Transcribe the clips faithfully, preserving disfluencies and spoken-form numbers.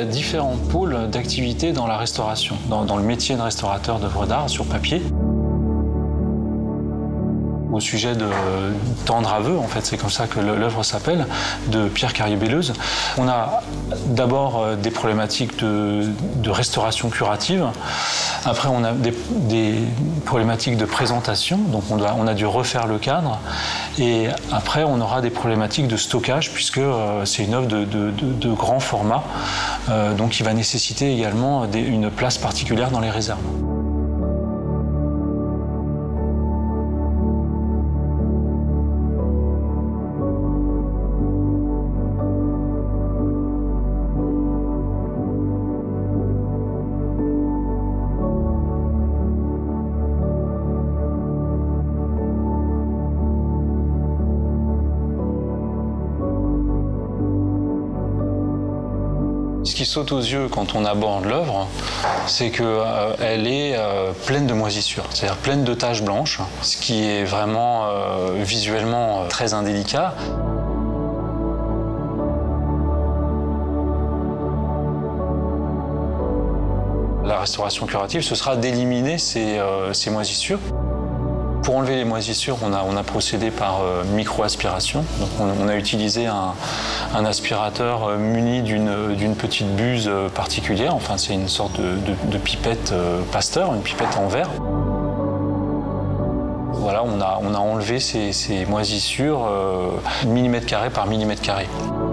a différents pôles d'activité dans la restauration, dans, dans le métier de restaurateur d'œuvres d'art sur papier. Au sujet de Tendre aveu, en fait, c'est comme ça que l'œuvre s'appelle, de Pierre Carrier-Belleuse. On a d'abord des problématiques de, de restauration curative. Après, on a des, des problématiques de présentation, donc on, doit, on a dû refaire le cadre. Et après, on aura des problématiques de stockage, puisque euh, c'est une œuvre de, de, de, de grand format, euh, donc qui va nécessiter également des, une place particulière dans les réserves. Ce qui saute aux yeux quand on aborde l'œuvre, c'est qu'elle euh, est euh, pleine de moisissures, c'est-à-dire pleine de taches blanches, ce qui est vraiment euh, visuellement euh, très indélicat. La restauration curative, ce sera d'éliminer ces, euh, ces moisissures. Pour enlever les moisissures, on a, on a procédé par euh, micro-aspiration. Donc on, on a utilisé un, un aspirateur euh, muni d'une petite buse euh, particulière. Enfin, c'est une sorte de, de, de pipette euh, Pasteur, une pipette en verre. Voilà, on a, on a enlevé ces, ces moisissures euh, millimètre carré par millimètre carré.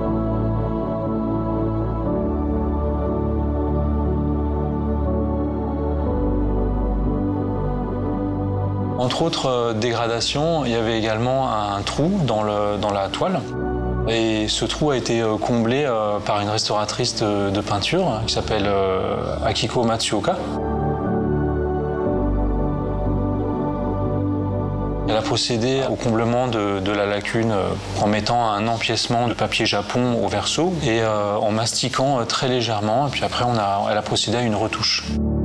Entre autres euh, dégradations, il y avait également un trou dans, le, dans la toile. Et ce trou a été euh, comblé euh, par une restauratrice de, de peinture qui s'appelle euh, Akiko Matsuoka. Elle a procédé au comblement de, de la lacune euh, en mettant un empiècement de papier japon au verso et euh, en mastiquant euh, très légèrement. Et puis après, on a, elle a procédé à une retouche.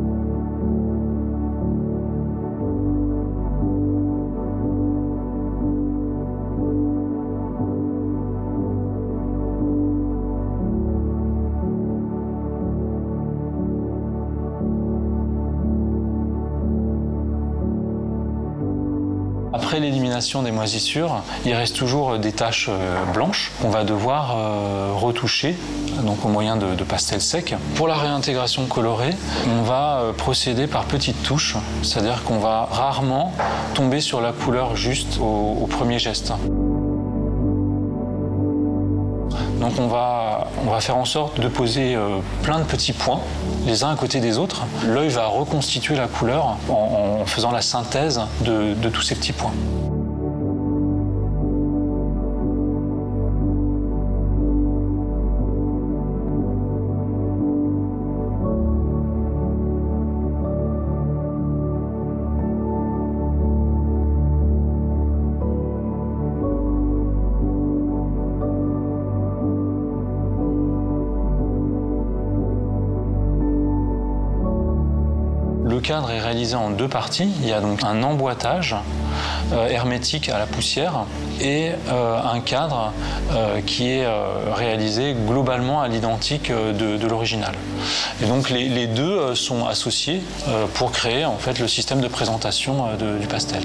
Après l'élimination des moisissures, il reste toujours des taches blanches qu'on va devoir retoucher, donc au moyen de, de pastels secs. Pour la réintégration colorée, on va procéder par petites touches, c'est-à-dire qu'on va rarement tomber sur la couleur juste au, au premier geste. Donc on va, on va faire en sorte de poser euh, plein de petits points, les uns à côté des autres. L'œil va reconstituer la couleur en, en faisant la synthèse de, de tous ces petits points. Le cadre est réalisé en deux parties. Il y a donc un emboîtage euh, hermétique à la poussière et euh, un cadre euh, qui est euh, réalisé globalement à l'identique de, de l'original. Et donc les, les deux sont associés euh, pour créer en fait le système de présentation euh, de, du pastel.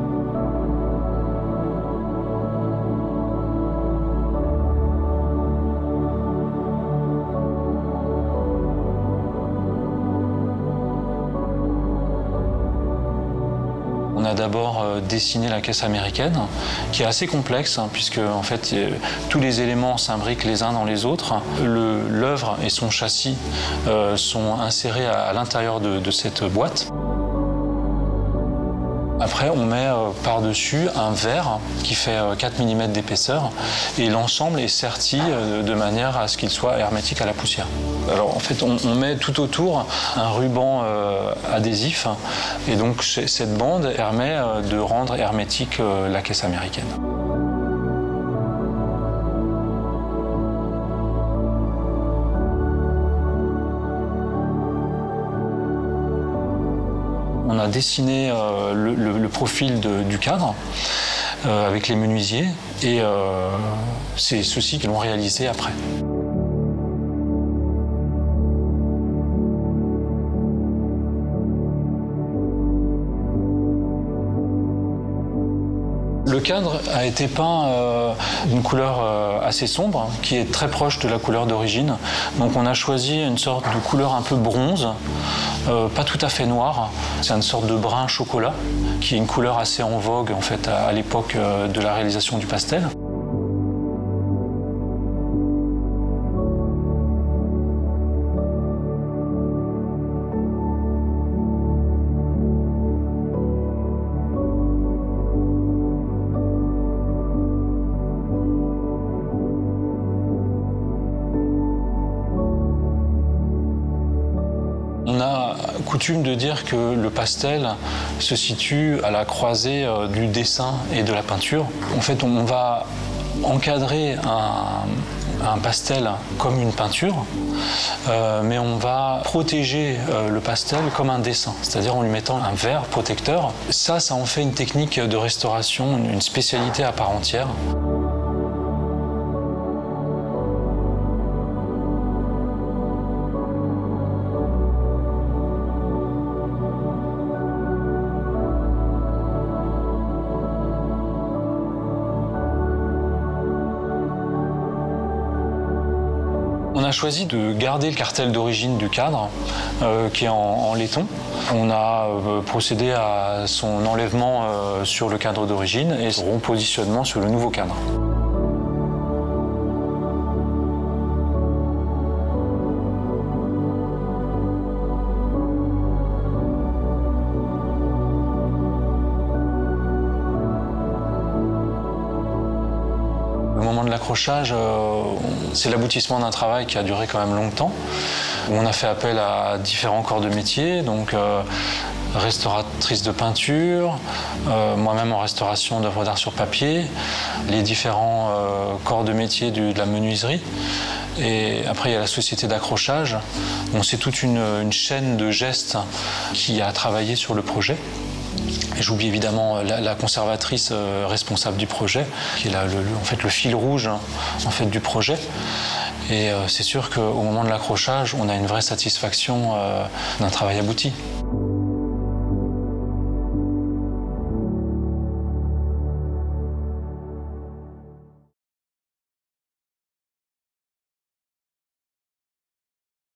On a d'abord euh, dessiné la caisse américaine, qui est assez complexe, hein, puisque en fait, euh, tous les éléments s'imbriquent les uns dans les autres. L'œuvre et son châssis euh, sont insérés à, à l'intérieur de, de cette boîte. Après, on met euh, par-dessus un verre qui fait euh, quatre millimètres d'épaisseur et l'ensemble est serti euh, de manière à ce qu'il soit hermétique à la poussière. Alors en fait, on, on met tout autour un ruban euh, adhésif et donc cette bande permet euh, de rendre hermétique euh, la caisse américaine. On a dessiné euh, le, le, le profil de, du cadre euh, avec les menuisiers et euh, c'est ceux-ci qui l'ont réalisé après. Le cadre a été peint euh, d'une couleur euh, assez sombre, qui est très proche de la couleur d'origine. Donc on a choisi une sorte de couleur un peu bronze, euh, pas tout à fait noire. C'est une sorte de brun chocolat, qui est une couleur assez en vogue en fait, à, à l'époque euh, de la réalisation du pastel. On a coutume de dire que le pastel se situe à la croisée du dessin et de la peinture. En fait, on va encadrer un, un pastel comme une peinture, euh, mais on va protéger euh, le pastel comme un dessin, c'est-à-dire en lui mettant un verre protecteur. Ça, ça en fait une technique de restauration, une spécialité à part entière. On a choisi de garder le cartel d'origine du cadre, euh, qui est en, en laiton. On a euh, procédé à son enlèvement euh, sur le cadre d'origine et son repositionnement sur le nouveau cadre. Le moment de l'accrochage, euh, c'est l'aboutissement d'un travail qui a duré quand même longtemps. On a fait appel à différents corps de métier, donc euh, restauratrice de peinture, euh, moi-même en restauration d'œuvres d'art sur papier, les différents euh, corps de métier du, de la menuiserie. Et après, il y a la société d'accrochage. Bon, c'est toute une, une chaîne de gestes qui a travaillé sur le projet. Et j'oublie évidemment la, la conservatrice euh, responsable du projet, qui est la, le, en fait, le fil rouge en fait, du projet. Et euh, c'est sûr qu'au moment de l'accrochage, on a une vraie satisfaction euh, d'un travail abouti.